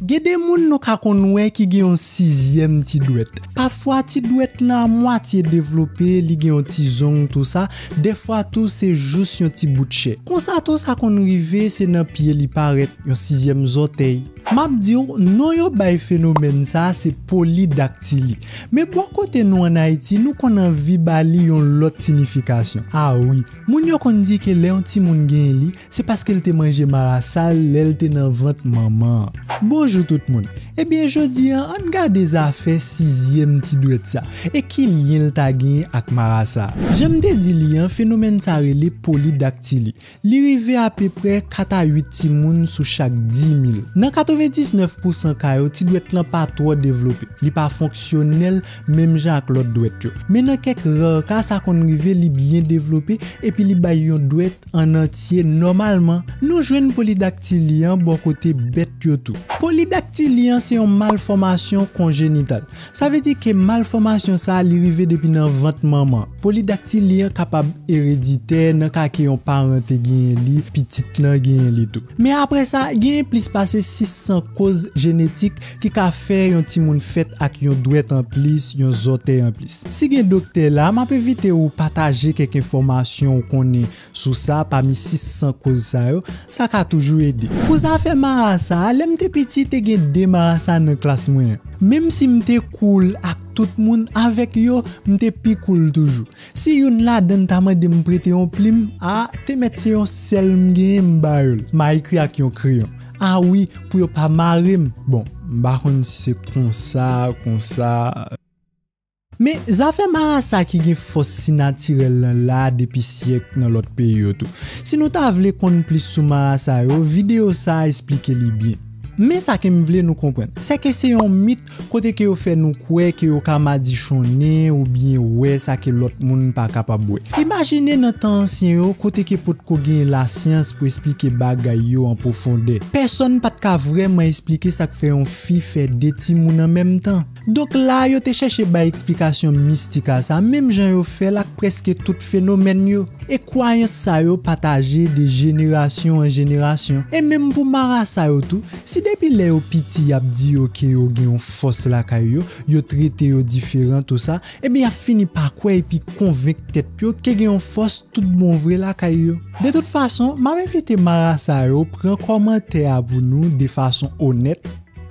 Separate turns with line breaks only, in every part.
Gede moun nou ka konwe ki gen yon 6e ti douette. Parfois ti douette la moitié développé, li gen yon ti zong tout ça. Des fois tout c'est juste yon ti bout de chair. Kon ça tout ça kon rive c'est nan pied li paraît yon 6e orteil. Map di ou non yo bay phénomène ça c'est polydactylie. Mais bon côté nous en Haïti, nous kon envie bali yon lot signification. Ah oui, moun yo kon di que le yon ti moun gen li, c'est parce qu'elle te mangé marasal, l'elle te nan ventre maman. Bonjour tout le monde. Eh bien jodi on garde des affaires 6e ti douette ça. Et qui lien ta gen ak marasa. J'aime te di li un phénomène ça relé polydactylie. Li rive à peu près 4 à 8 ti moun sous chaque 10 000. Dans 99% kayo ti douette lan pas trop développé. Li pas fonctionnel même genre ak l'autre douette yo. Mais dans quelques rares cas ça kon rive li bien développé et puis li bay yon douette en entier normalement. Nous joine polydactylie bon côté bête yo tout. Polydactylie c'est une malformation congénitale. Ça veut dire que malformation ça li rive depuis dans ventre maman. Polydactylie capable héréditaire dans cas que yon parent te gen li, petite lan gen li tout. Mais après ça, gen plus passer 600 causes génétiques qui ka faire yon ti moun fait ak yon douette en plus, yon orteil en plus. Si gen docteur là, m'a peut vite ou partager quelques informations connaît sur ça parmi 600 causes ça ka toujours aider. Pour ça fait marasa, l'aime te petit te gen démarasa dans classe moyen. Même si m'te cool ak tout moun avec yo, m'te pi cool toujours. Si yon la den ta mande me prêter un plume, te mettre se yon sel m'gen m'bayol. M'a écrit ak yon crayon. Ah oui, pour yo pas marrer. Bon, m'ba konn si c'est comme ça. Mais ça fait marasa qui gen force naturelle là depuis siècle dans l'autre pays tout. Si nous ta vle konn plus sou marasa yo, vidéo ça explique li bien. Mais ça que me vle nous comprendre, c'est que c'est un mythe côté que yo fait nous croire que yo ka madichonner ou bien ouais ça que l'autre monde pas capable ouais. Imaginez dans temps ancien yo côté que pot ko gen la science pour expliquer bagay yo en profondeur. Personne pas ka vraiment expliquer ça que fait un fille fait des ti moun en même temps. Donc là yo te chercher ba explication mystique à ça, même gens yo fait là presque tout phénomène yo et croyance ça yo partager de génération en génération. Et même pour marasa yo tout, si depuis les petit ap di yo ke yo gen yon force la kay yo traité yo différent tout ça, et bien a fini par quoi et puis convaincre tête yo ke gen yon force tout bon vrai la kay yo. De toute façon, m'a invité marasa yo prend commentaire pour nous de façon honnête.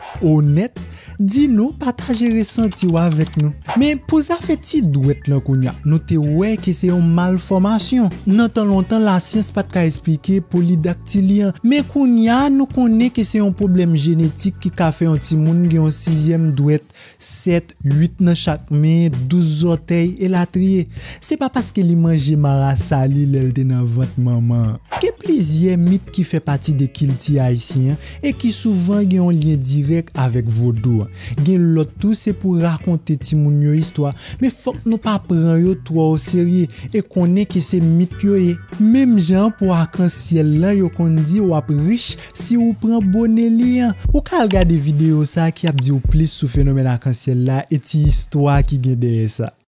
Dis-nous, partagez ressenti avec nous. Mais pour ça fait ti douette là kounya, nous te ouais que c'est une malformation. Dans tant longtemps la science pas ka expliquer polydactylie, mais kounya nous connaît que c'est un problème génétique qui ka fait un ti moun gen 6e douette, 7, 8 dans chaque main, 12 orteils et la trier. C'est pas parce que li mange marasa li l'el de dans ventre maman. Que plusieurs mythes qui fait partie des culture haïtien et qui souvent gen un lien direct avec vaudou. Gen l'autre tout c'est pour raconter ti moun yo histoire, mais faut que nous pas prendre yo trop au sérieux et connaît que c'est mythe yo et même gens pour arc-en-ciel là yo kon dit ou ap riche si ou prend bonnet li ou ka regarder vidéo ça qui a dit ou plus sur phénomène arc-en-ciel là et ti histoire qui gen derrière ça.